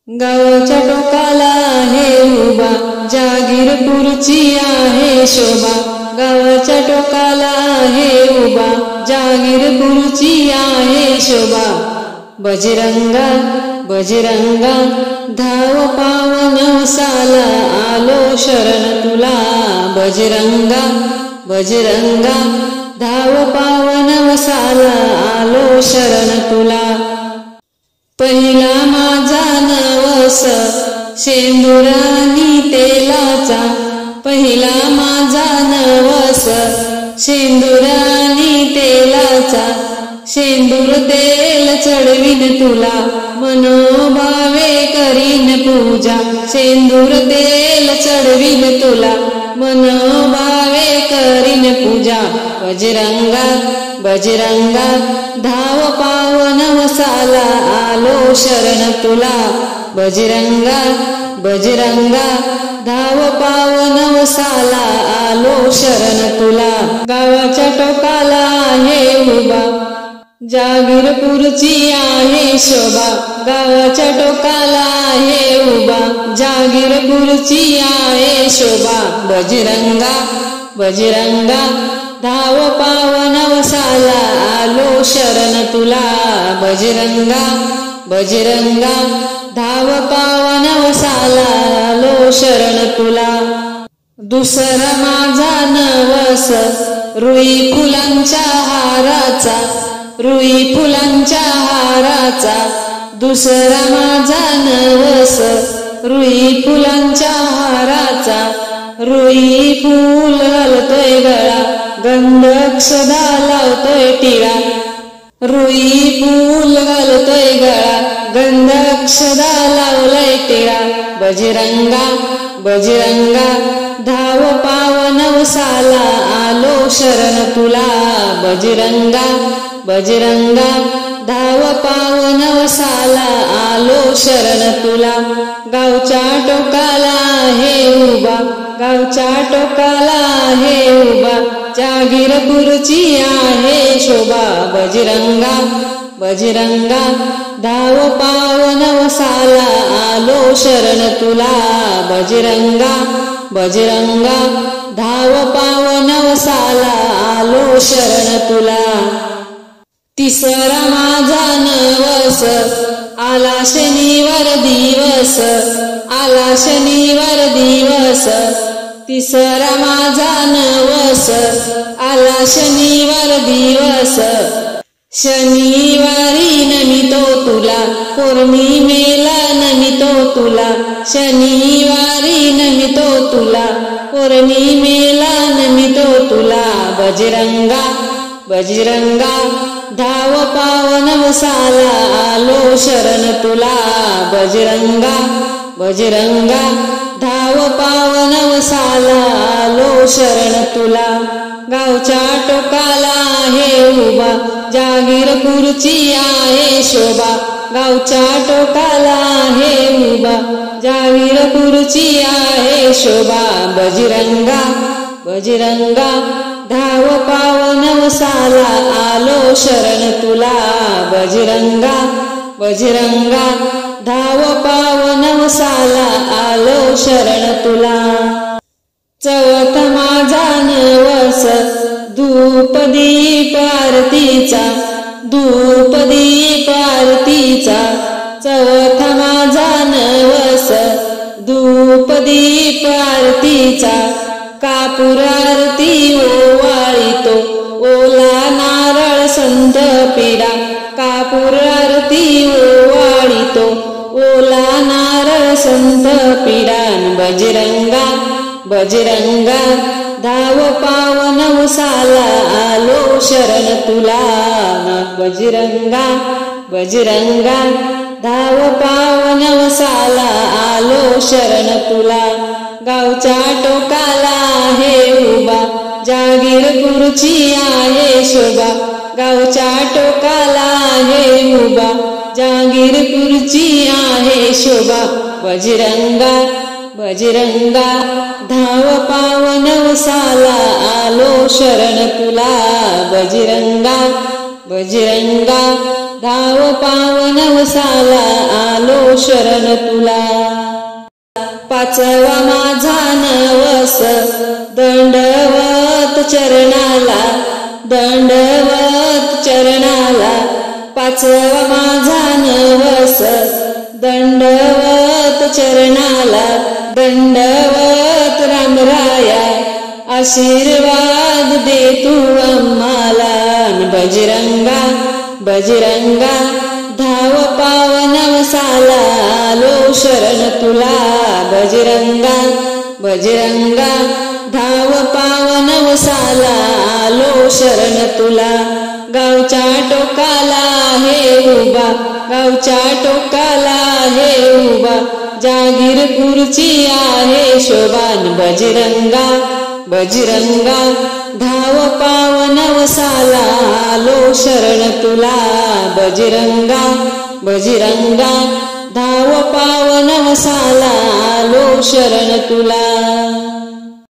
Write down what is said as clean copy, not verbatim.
गावाच्या टोकाला आहे उभा, जागीरपूरची आहे शोभा. गावाच्या टोकाला आहे उभा, जागीरपूरची आहे शोभा. बजरंगा बजरंगा धाव पावन वसाला, आलो शरण तुला. बजरंगा बजरंगा धाव पावन वसाला, आलो शरण तुला. पहिला माझा नवस शेंदुरानी तेलाचा, पहिला माझा नवस शेंदुरानी तेलाचा. शेंदूर तेल चढवीन तुला, मनोभावे करीन पूजा. शेंदूर तेल चढवीन तुला, मनोभावे करीन पूजा. बजरंगा बजरंगा धाव पावन वसाला, आलो शरण तुला. बजरंगा बजरंगा धाव पावन वसाला, आलो शरण तुला. गावाच्या टोकाला आहे उभा, जागीरपूरची आहे शोभा. गावाच्या टोकाला आहे उभा, जागीरपूरची आहे शोभा. बजरंगा बजरंगा धाव पावन वसाला, आलो शरण तुला. बजरंगा बजरंगा धाव पावन वसाला, आलो शरण तुला. दुसरा माझा नवस रुई फुलांच्या हाराचा, रुई फुलांच्या हाराचा. दुसरा माझा नवस रुई फुलांच्या हाराचा. रुई फूल घालतोय गळा, गंधक्षदा लावतोय टिळा. रुई फूल घालतोय गळा, गंधक्षदा लावलंय टिळा. बजरंगा बजरंगा धाव पावन वसाला, आलो शरण तुला. बजरंगा बजरंगा धाव पावन वसाला, आलो शरण तुला. गावच्या टोकाला आहे उभा, गावच्या टोकाला आहे उभा, जागीरपूरची आहे शोभा. बजरंगा बजरंगा धाव पावन वसाला, आलो शरण तुला. बजरंगा बजरंगा धाव पावन वसाला, आलो शरण तुला. तिसरा माझा नवस आला शनिवार दिवस, आला शनिवार दिवस. तिसरा माझा नवस आला शनिवार दिवस. शनिवारी नमितो तुला, पौर्णिमेला नमितो तुला. शनिवारी नमितो तुला, पौर्णिमेला नमितो तुला. बजरंगा बजरंगा धाव पावन वसाला, आलो शरण तुला. बजरंगा बजरंगा धाव पावन वसाला, आलो शरण तुला. गावच्या टोकाला आहे उभा, जागीरपूरची आहे शोभा. गावच्या टोकाला आहे उभा, जागीरपूरची आहे शोभा. बजरंगा बजरंगा धाव पावन वसाला, आलो शरण तुला. बजरंगा बजरंगा धाव पावन वसाला, आलो शरण तुला. चौथा माझा नवस धूप दीप आरतीचा, धूप दीप आरतीचा. चौथा माझा नवस धूप दीप आरतीचा. कापूर आरती ओवाळीतो, ओला नारळ संत पिढा. कापूर आरती ओवाळीतो, ओला नारळ संत पिढा. बजरंगा बजरंगा धाव पावन वसाला, आलो शरण तुला. बजरंगा बजरंगा धाव पावन वसाला, आलो शरण तुला. गावच्या टोकाला आहे उभा, जागीरपूरची आहे शोभा. गावच्या टोकाला आहे उभा, जागीरपूरची आहे शोभा. बजरंगा बजरंगा धाव पावन वसाला, आलो शरण तुला. बजरंगा बजरंगा धाव पावनवसाला आलो शरण तुला. पाचवा माझा नवस दंडवत चरणाला, दंडवत चरणाला. पाचवा माझा नवस दंडवत चरणाला, दंडवत रामराया. आशीर्वाद दे तू आम्हाला. बजरंगा बजरंगा धाव पावनवसाला आलो शरण तुला. बजरंगा बजरंगा धाव पावनवसाला आलो शरण तुला. गावच्या टोकाला आहे उभा, गावच्या टोकाला आहे उभा. जागीर खुर्ची आहे शोभान. बजरंगा बजरंगा धाव पावनवसाला आलो शरण तुला. बजरंगा बजरंगा धाव पावनवसाला आलो शरण तुला.